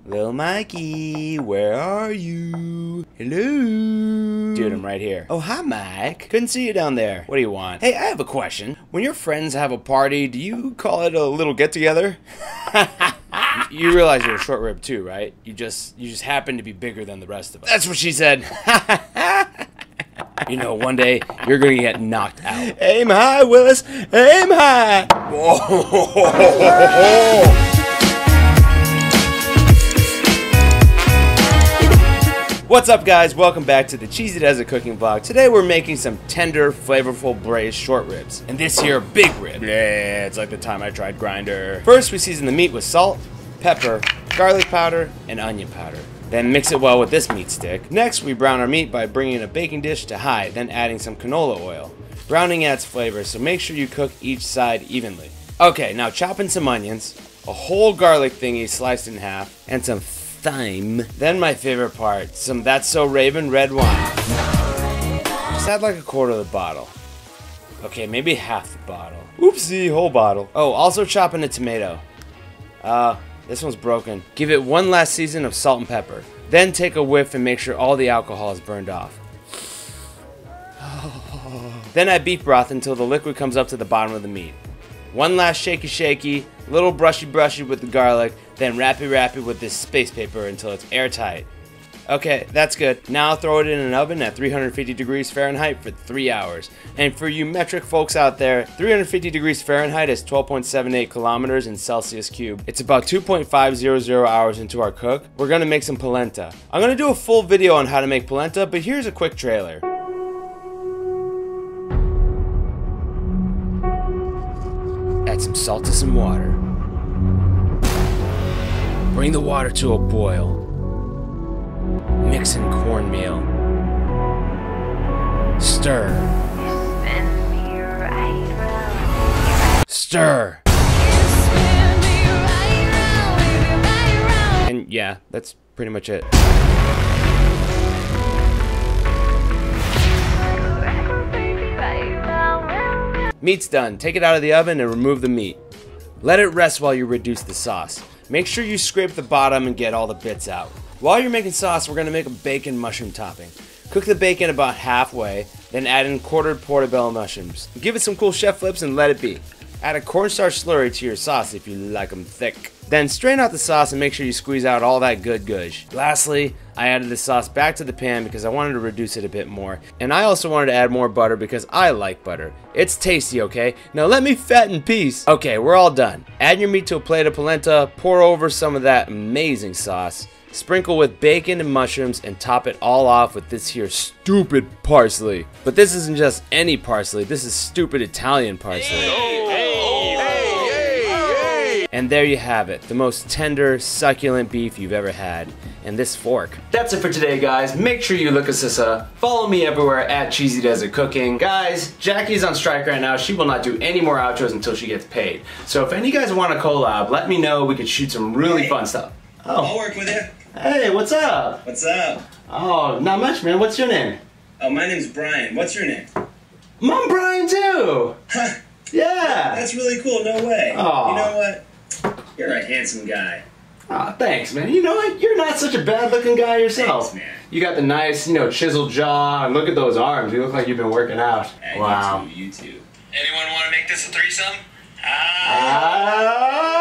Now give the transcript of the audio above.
Lil Mikey, where are you? Hello? Dude, I'm right here. Oh, hi, Mike. Couldn't see you down there. What do you want? Hey, I have a question. When your friends have a party, do you call it a little get-together? You realize you're a short rib too, right? You just happen to be bigger than the rest of us. That's what she said. You know, one day you're gonna get knocked out. Aim high, Willis. Aim high. Whoa. What's up, guys? Welcome back to the Cheesy Desert Cooking Vlog. Today we're making some tender, flavorful braised short ribs. And this here, big rib. Yeah, it's like the time I tried Grinder. First, we season the meat with salt, pepper, garlic powder, and onion powder. Then mix it well with this meat stick. Next, we brown our meat by bringing a baking dish to high, then adding some canola oil. Browning adds flavor, so make sure you cook each side evenly. Okay, now chop in some onions, a whole garlic thingy sliced in half, and some thyme. Then my favorite part, some That's So Raven red wine. Just add like a quarter of the bottle. Okay, maybe half the bottle. Oopsie, whole bottle. Oh, also chop in a tomato. This one's broken. Give it one last season of salt and pepper. Then take a whiff and make sure all the alcohol is burned off. Then add beef broth until the liquid comes up to the bottom of the meat. One last shaky, little brushy with the garlic, then rappy with this space paper until it's airtight. Okay, that's good. Now throw it in an oven at 350 degrees Fahrenheit for 3 hours. And for you metric folks out there, 350 degrees Fahrenheit is 12.78 kilometers in Celsius cube. It's about 2.500 hours into our cook. We're gonna make some polenta. I'm gonna do a full video on how to make polenta, but here's a quick trailer. Add some salt to some water. Bring the water to a boil. Mix in cornmeal. Stir. Stir. And yeah, that's pretty much it. Meat's done. Take it out of the oven and remove the meat. Let it rest while you reduce the sauce. Make sure you scrape the bottom and get all the bits out. While you're making sauce, we're going to make a bacon mushroom topping. Cook the bacon about halfway, then add in quartered portobello mushrooms. Give it some cool chef flips and let it be. Add a cornstarch slurry to your sauce if you like them thick. Then strain out the sauce and make sure you squeeze out all that good gush. Lastly, I added the sauce back to the pan because I wanted to reduce it a bit more. And I also wanted to add more butter because I like butter. It's tasty, okay? Now let me fat in peace. Okay, we're all done. Add your meat to a plate of polenta, pour over some of that amazing sauce, sprinkle with bacon and mushrooms, and top it all off with this here stupid parsley. But this isn't just any parsley, this is stupid Italian parsley. And there you have it, the most tender, succulent beef you've ever had. And this fork. That's it for today, guys. Make sure you look us up. Follow me everywhere at Cheesy Desert Cooking. Guys, Jackie's on strike right now. She will not do any more outros until she gets paid. So if any of you guys want a collab, let me know. We could shoot some really fun stuff. Oh. I'll work with you. Hey, what's up? What's up? Oh, not much, man. What's your name? Oh, my name's Brian. What's your name? I'm Brian, too. Huh. Yeah. That's really cool. No way. Oh. You know what? You're a handsome guy. Aw, thanks, man. You know what? You're not such a bad-looking guy yourself. Thanks, man. You got the nice, chiseled jaw, and look at those arms. You look like you've been working out. Yeah, wow. You too. Anyone want to make this a threesome?